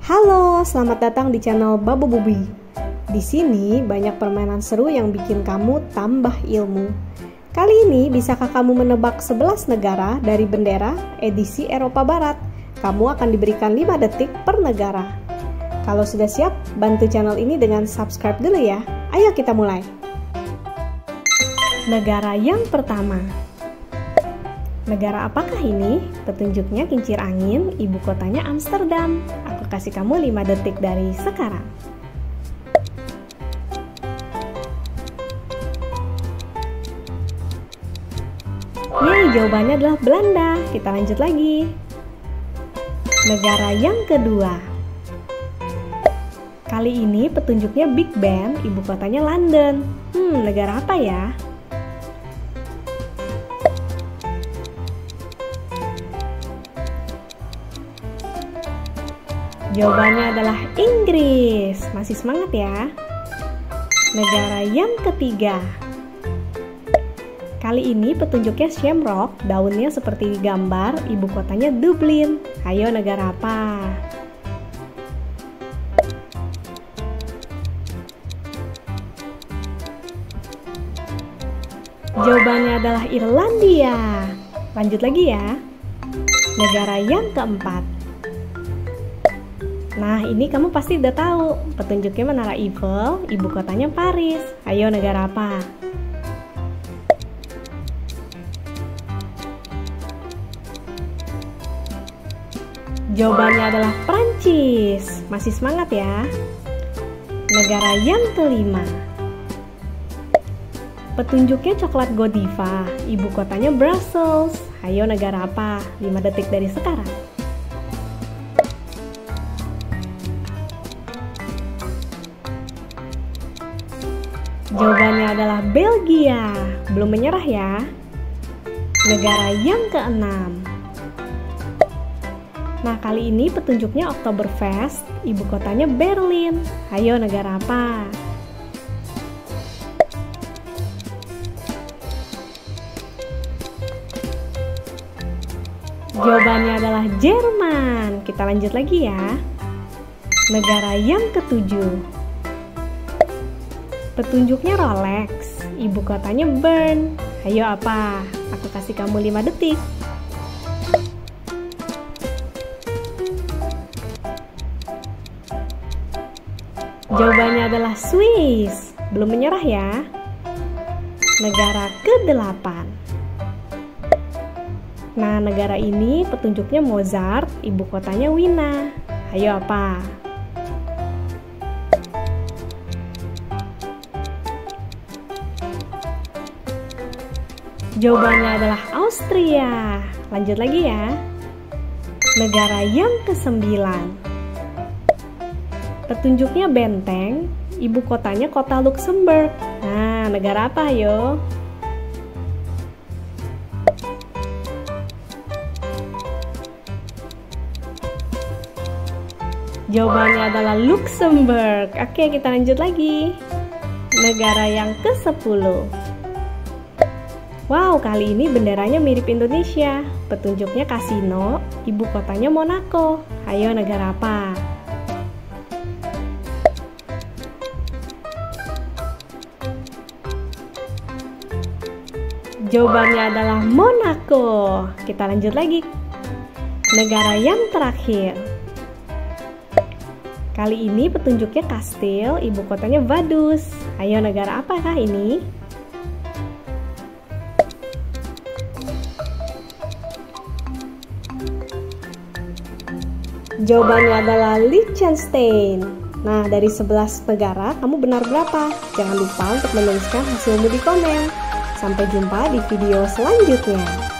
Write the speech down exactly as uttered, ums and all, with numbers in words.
Halo, selamat datang di channel Babo Bubi. Di sini banyak permainan seru yang bikin kamu tambah ilmu. Kali ini bisakah kamu menebak sebelas negara dari bendera edisi Eropa Barat? Kamu akan diberikan lima detik per negara. Kalau sudah siap, bantu channel ini dengan subscribe dulu ya. Ayo kita mulai. Negara yang pertama. Negara apakah ini? Petunjuknya kincir angin, ibu kotanya Amsterdam. Aku kasih kamu lima detik dari sekarang. Yeay, jawabannya adalah Belanda. Kita lanjut lagi. Negara yang kedua. Kali ini petunjuknya Big Ben, ibu kotanya London. Hmm, negara apa ya? Jawabannya adalah Inggris. Masih semangat ya. Negara yang ketiga. Kali ini petunjuknya Shamrock, daunnya seperti gambar, ibu kotanya Dublin. Ayo, negara apa? Jawabannya adalah Irlandia. Lanjut lagi ya. Negara yang keempat. Nah, ini kamu pasti udah tahu. Petunjuknya Menara Eiffel, ibu kotanya Paris. Ayo, negara apa? Jawabannya adalah Prancis. Masih semangat ya. Negara yang kelima. Petunjuknya coklat Godiva, ibu kotanya Brussels. Ayo, negara apa? lima detik dari sekarang. Jawabannya adalah Belgia. Belum menyerah ya. Negara yang keenam. Nah, kali ini petunjuknya Oktoberfest, ibu kotanya Berlin. Ayo, negara apa? Jawabannya adalah Jerman. Kita lanjut lagi ya. Negara yang ketujuh. Petunjuknya Rolex, ibu kotanya Bern. Ayo, apa? Aku kasih kamu lima detik. Jawabannya adalah Swiss. Belum menyerah ya. Negara kedelapan. Nah, negara ini petunjuknya Mozart, ibu kotanya Wina. Ayo, apa? Jawabannya adalah Austria. Lanjut lagi ya. Negara yang kesembilan. Petunjuknya benteng, ibu kotanya kota Luxembourg. Nah, negara apa ayo? Jawabannya adalah Luxembourg. Oke, kita lanjut lagi. Negara yang kesepuluh. Wow, kali ini benderanya mirip Indonesia. Petunjuknya kasino, ibu kotanya Monaco. Ayo, negara apa? Jawabannya adalah Monaco. Kita lanjut lagi. Negara yang terakhir. Kali ini petunjuknya kastil, ibu kotanya Vaduz. Ayo, negara apakah ini? Jawabannya adalah Liechtenstein. Nah, dari sebelas negara, kamu benar berapa? Jangan lupa untuk menuliskan hasilmu di komen. Sampai jumpa di video selanjutnya.